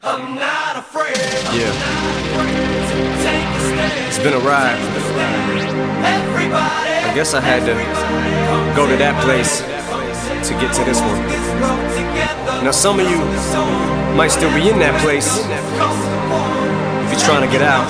I'm not afraid. Yeah. Take a stand. It's been a ride. Everybody. I guess I had to go to that place to get to this one. Now some of you might still be in that place if you're trying to get out.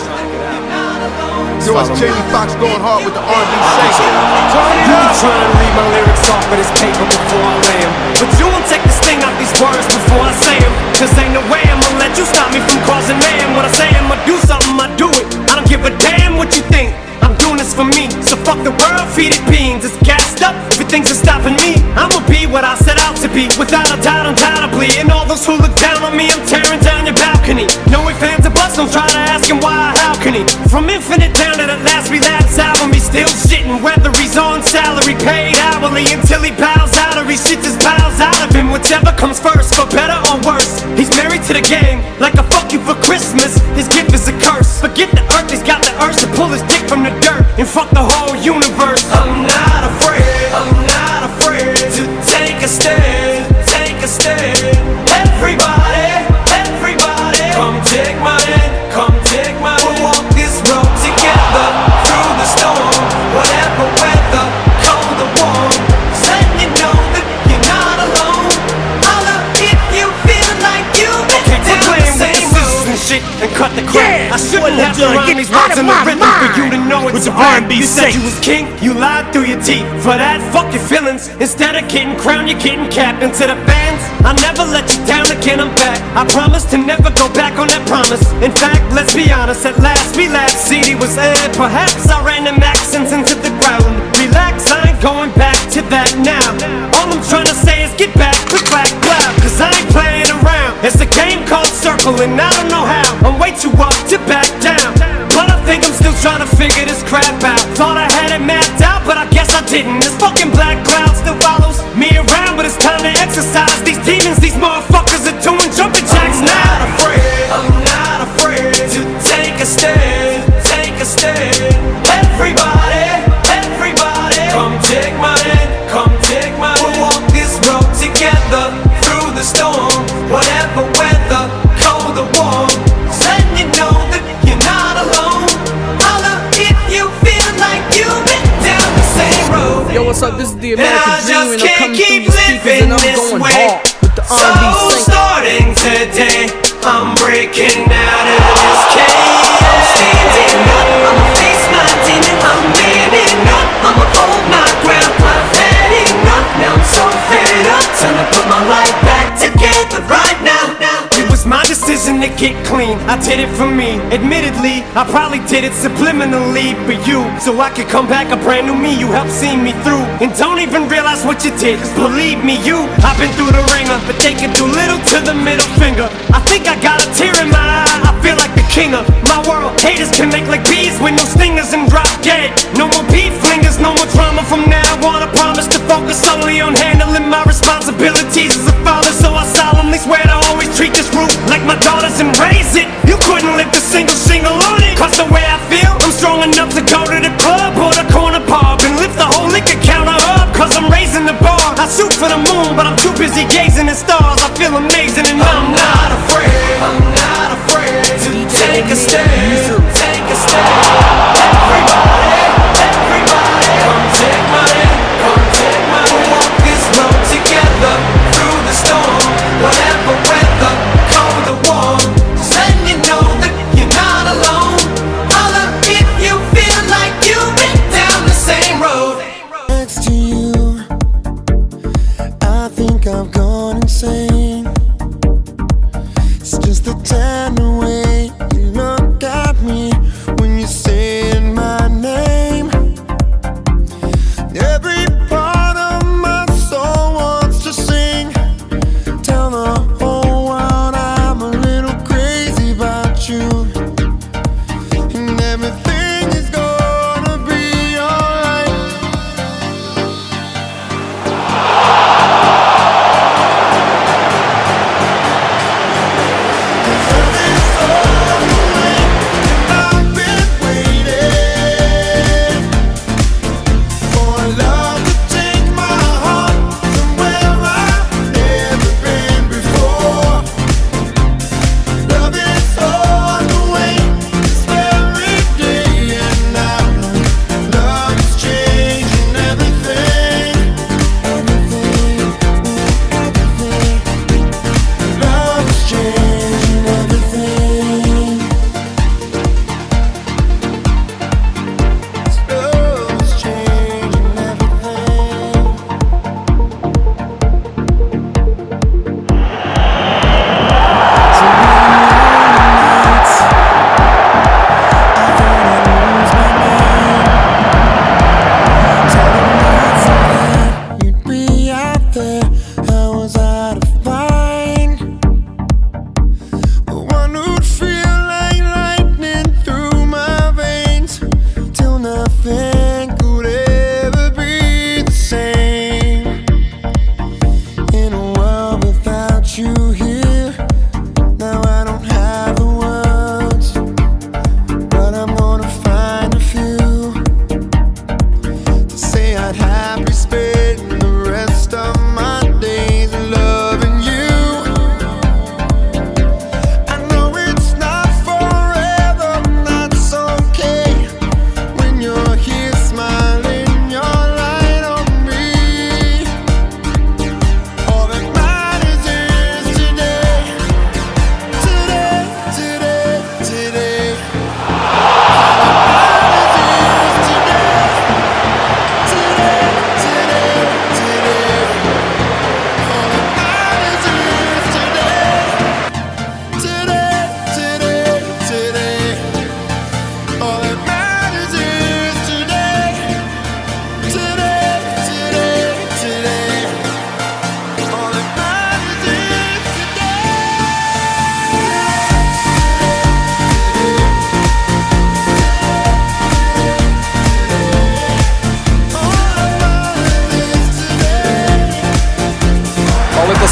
Yo, it's Jamie Foxx going hard with the R&B You You trying to read my lyrics off of this paper before I lay 'em, but you won't take the sting out these words before I say 'em. Cause ain't no way I'ma let you stop me from causing mayhem. When I say I'ma do something, I do it. I don't give a damn what you think. I'm doing this for me, so fuck the world, feed it beans. It's gassed up, everything's just stopping me. I'ma be what I set out to be, without a doubt, undoubtedly. And all those who look down on me, I'm tearing down your balcony. No ifs, ands, or buts, don't try to ask him why, how can he? From Infinite down to the last relapse album, he's still shitting. Whether he's on salary, paid hourly, until he bows out or he shit just bows out of him. Whichever comes first, for better or worse. He's married to the game, like a fuck you for Christmas. His gift is a curse. Forget the earth, he's got the urge to pull his dick from the dirt and fuck the whole universe. I'm not afraid, I'm not afraid to take a stand, take a stand. Everybody, everybody, come take my hand, come take my hand. We'll walk this road together through the storm, whatever weather, cold or warm. Just letting you know that you're not alone. Holla if you feel like you've been down the same road and shit and cut the crap. I shouldn't have to rhyme these words in the rhythm for you to know it's a rap. You said you was king, you lied through your teeth. For that, fuck your feelings. Instead of getting crowned, you're getting capped. And to the fans, I never let you down again, I'm back. I promise to never go back on that promise. In fact, let's be honest, at last we laughed. CD was aired, perhaps I ran them accents into the ground. Relax, I ain't going back to that now. All I'm trying to say is get back, click, clack, clap. Cause I ain't playing around. It's a game called Circle and I don't know how. I'm way too up to back down, but I think I'm still trying to figure this crap out. Thought I had it mapped out, but I guess I didn't. This fucking black cloud still follows me around, but it's time to exercise these demons. These motherfuckers are doing jumping jacks now. I'm not afraid to take a stand, take a stand. Everybody, everybody, come take my hand, come take my hand. We'll walk this road together through the storm, whatever weather, cold or warm. Just letting you know that you're not alone. Holla if you feel like you've been down the same road. Yo, what's up? This is the American Dream, and I'm coming through your speakers, and I'm going way. hard with the R&B So sing. starting today, I'm breaking out of this cage. I'm standing up, I'ma face my demon. I'm manning up, I'ma hold my ground. I've had enough, now I'm so fed up. Time to put my life back together right now. It was my decision to get clean, I did it for me. Admittedly, I probably did it subliminally for you, so I could come back a brand new me. You helped see me through, and don't even realize what you did. Cause believe me, I've been through the ringer, but they can do little to the middle finger. I think I got a tear in my eye, I feel like the king of my world. Haters can make like bees with no stingers and drop dead. No more beef flingers, no more drama from now on. I promise to focus solely on handling my responsibilities as a father. So I solemnly swear to always treat this roof like my daughters and raise it. You couldn't lift a single shingle on it. Cause the way I feel, I'm strong enough to go to the club or the corner pub and lift the whole liquor counter up. Cause I'm raising the bar. I shoot for the moon, but I'm too busy gazing at stars. I feel amazing and I'm not afraid. I'm not afraid to take a stand, take a stand. Everybody, everybody, come take my hand, come take my hand. We'll walk this road together through the storm, whatever weather, cold or warm. Just letting you know that you're not alone. Holla if you feel like you've been down the same road. Next to you, I think I've gone insane. It's just the tender way you look at me when you're saying my name. Every part of my soul wants to sing, tell the whole world I'm a little crazy about you, and everything is gonna be alright. Love is so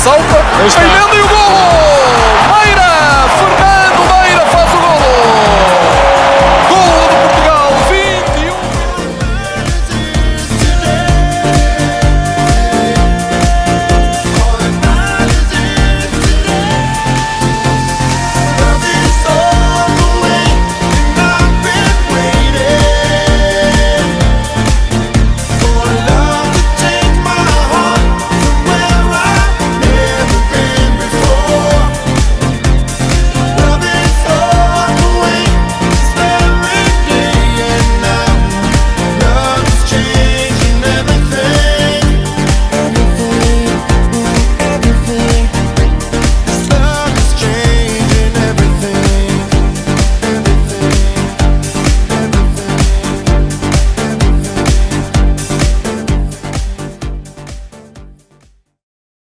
sofa. Remember